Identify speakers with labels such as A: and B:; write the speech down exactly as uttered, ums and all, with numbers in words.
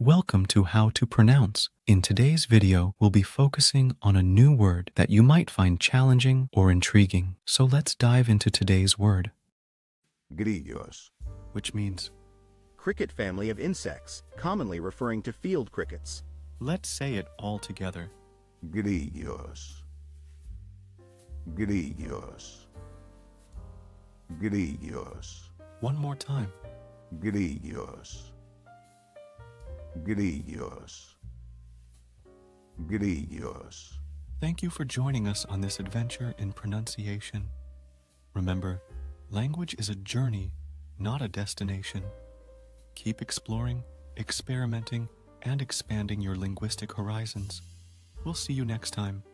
A: Welcome to How to Pronounce. In today's video, we'll be focusing on a new word that you might find challenging or intriguing. So let's dive into today's word.
B: Grillos.
A: Which means,
C: cricket family of insects, commonly referring to field crickets.
A: let's say it all together.
B: Grillos. Grillos. Grillos.
A: One more time.
B: Grillos. Grillos. Grillos.
A: Thank you for joining us on this adventure in pronunciation. Remember, language is a journey, not a destination. Keep exploring, experimenting, and expanding your linguistic horizons. We'll see you next time.